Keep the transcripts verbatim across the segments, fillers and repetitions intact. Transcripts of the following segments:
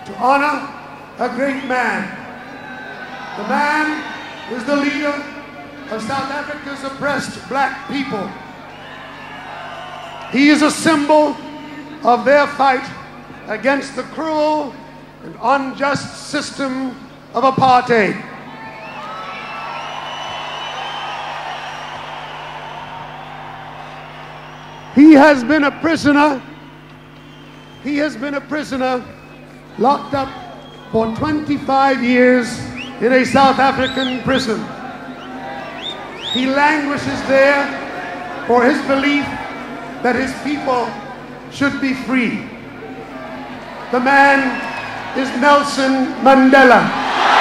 to honor a great man. The man is the leader of South Africa's oppressed black people. He is a symbol of their fight against the cruel and unjust system of apartheid. He has been a prisoner. He has been a prisoner locked up for twenty-five years in a South African prison. He languishes there for his belief that his people should be free. The man is Nelson Mandela.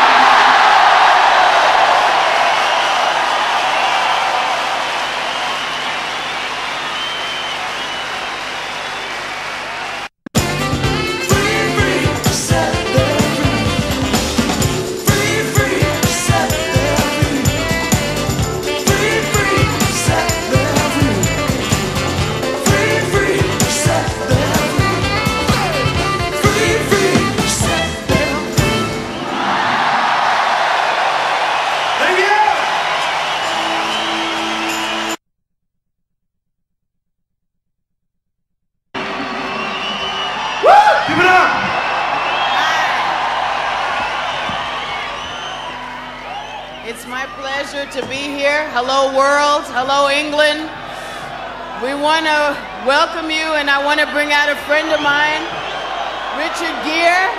It's my pleasure to be here. Hello, world. Hello, England. We want to welcome you, and I want to bring out a friend of mine, Richard Gere.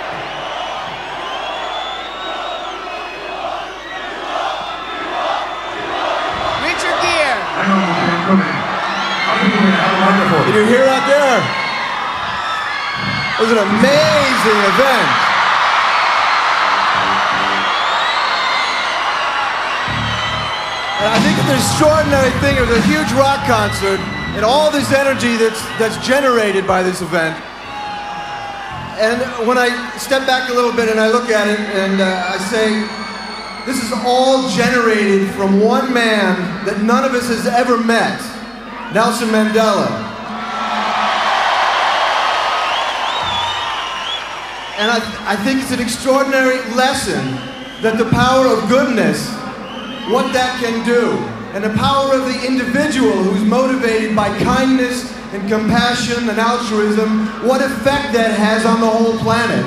Richard Gere. Did you hear that there? It was an amazing event. And I think it's an extraordinary thing. It was a huge rock concert, and all this energy that's, that's generated by this event. And when I step back a little bit and I look at it, and uh, I say, this is all generated from one man that none of us has ever met, Nelson Mandela. And I, I think it's an extraordinary lesson that the power of goodness, what that can do, and the power of the individual who's motivated by kindness and compassion and altruism, what effect that has on the whole planet.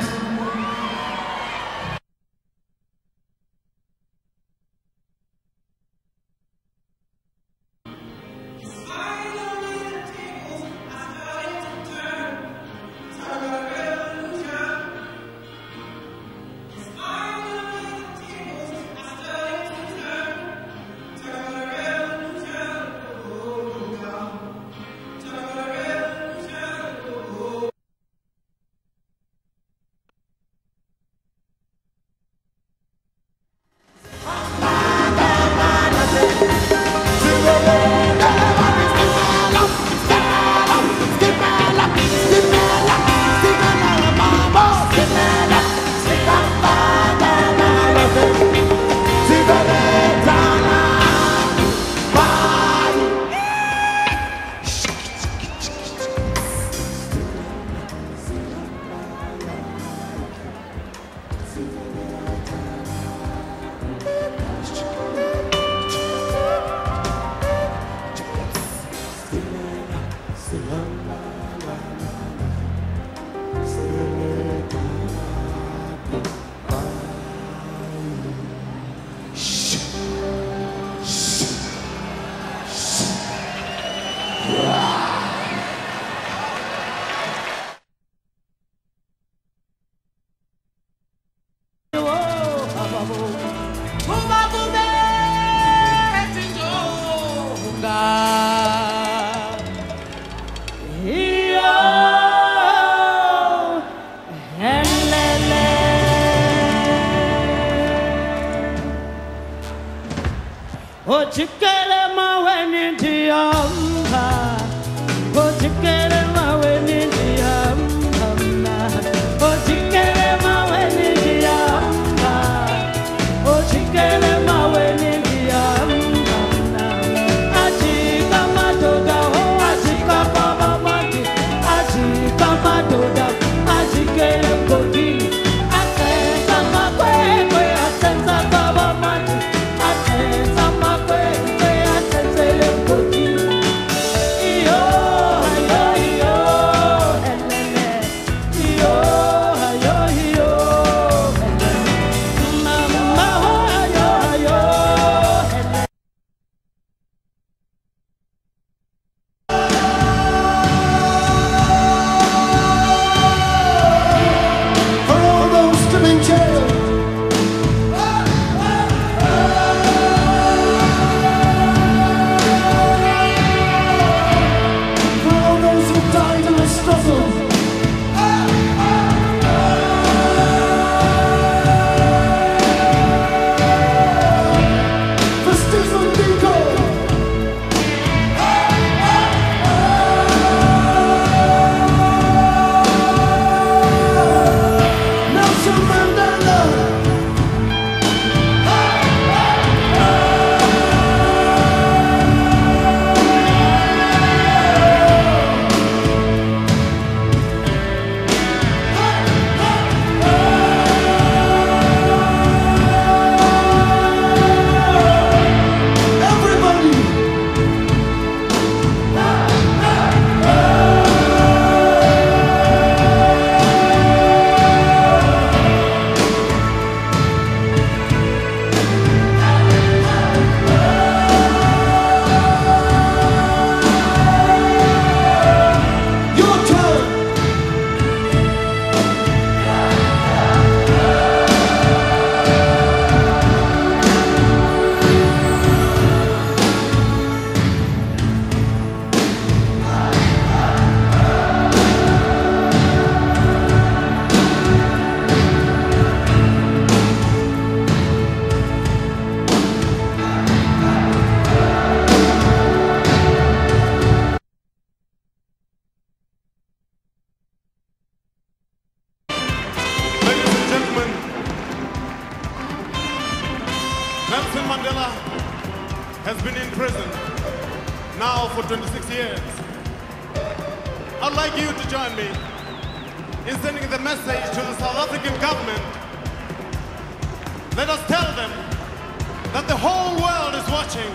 presidents. I'd like you to join me in sending the message to the South African government. Let us tell them that the whole world is watching.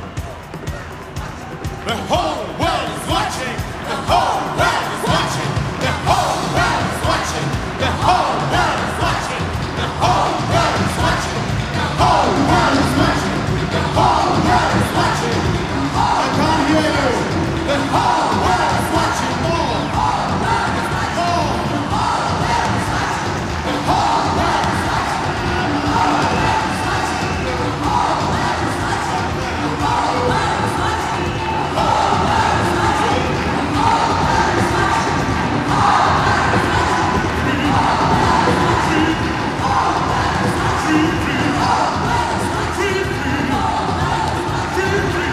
The whole world is watching. The whole world is watching. The whole world is watching. The whole world is watching. The whole world is watching. The whole world is watching. The whole world is watching. I can't hear you. The whole world is watching. More. The whole world is watching. The whole world is watching. The whole world is watching. The whole world is watching. The whole world is watching. The whole world is watching. The whole world is watching. The whole world is watching. The whole world is watching. The whole world is watching. The whole world is watching. The whole world is watching. The whole world is watching.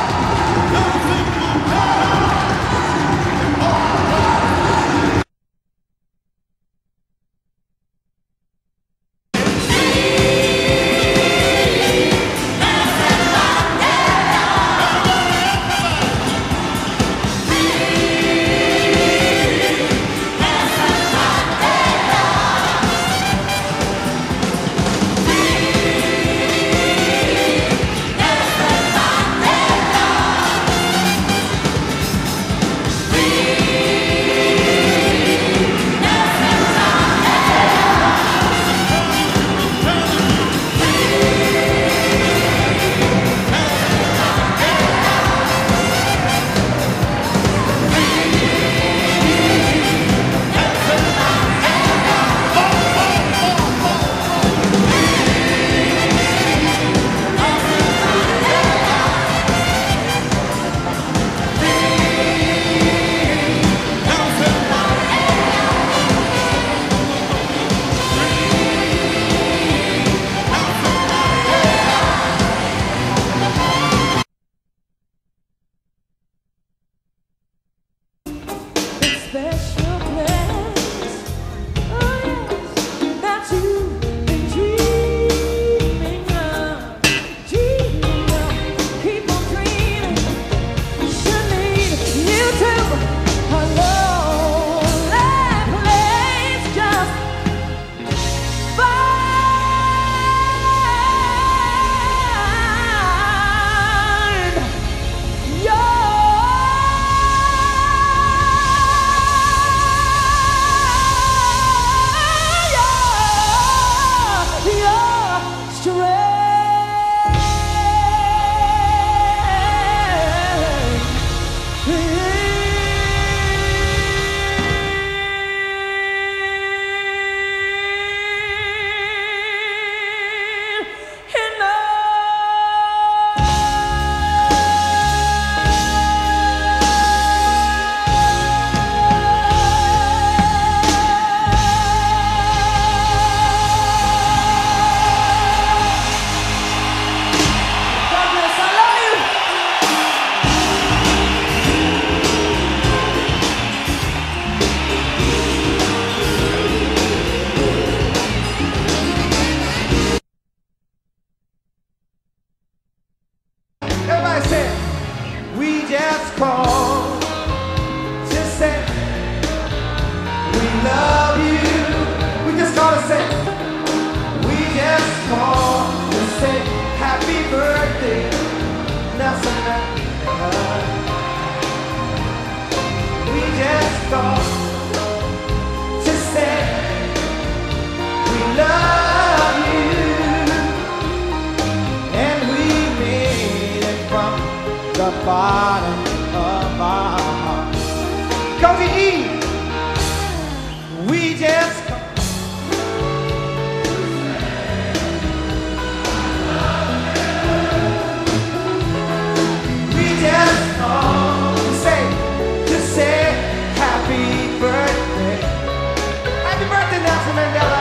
Nelson Mandela,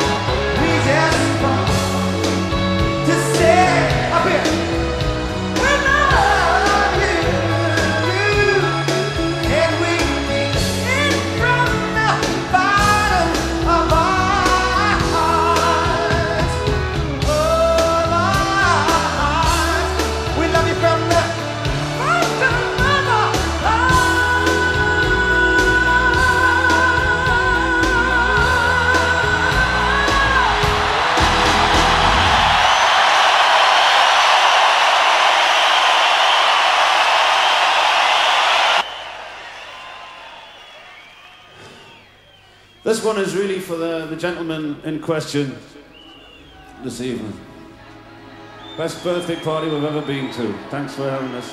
we just want to say up here, we love you, you, and we mean it This one is really for the, the gentleman in question this evening. Best birthday party we've ever been to. Thanks for having us.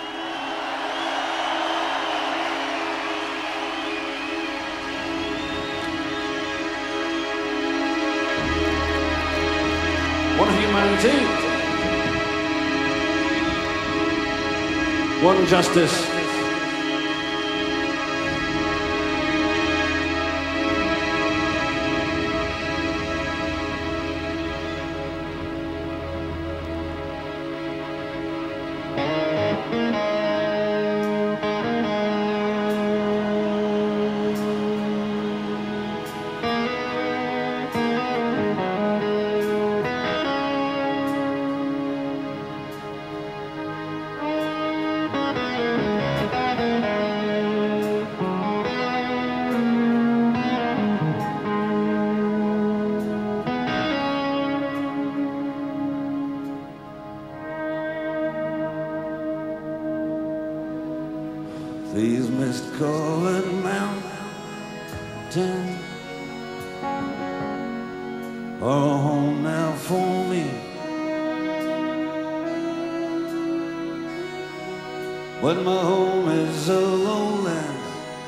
One humanity, one justice. These mist-covered mountains are a home now for me. But my home is a lowland,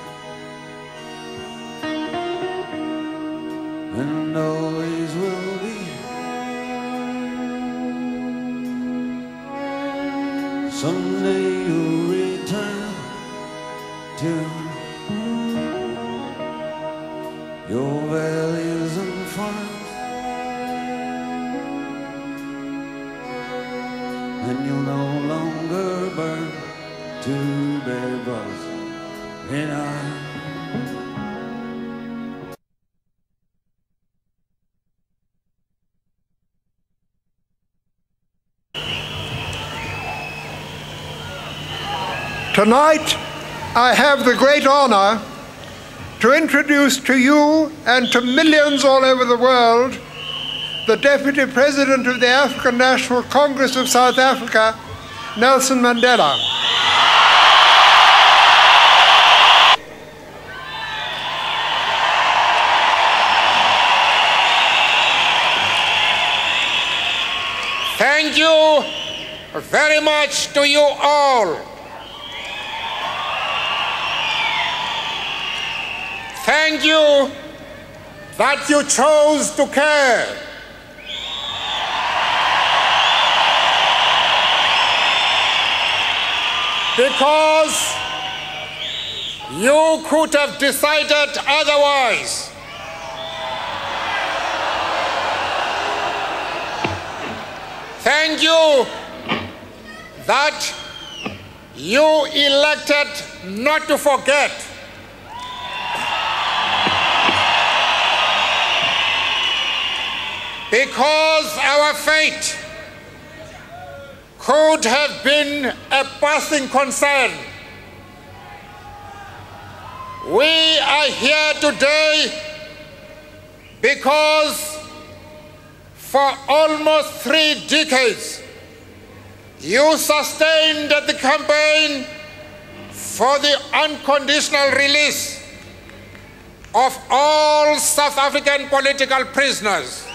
and always will be. Someday you'll return to your valleys and farms, and you'll no longer burn to bear bars in iron. Tonight, I have the great honor to introduce to you and to millions all over the world the Deputy President of the African National Congress of South Africa, Nelson Mandela. Thank you very much to you all. Thank you that you chose to care. Because you could have decided otherwise. Thank you that you elected not to forget. Because our fate could have been a passing concern. We are here today because for almost three decades you sustained the campaign for the unconditional release of all South African political prisoners.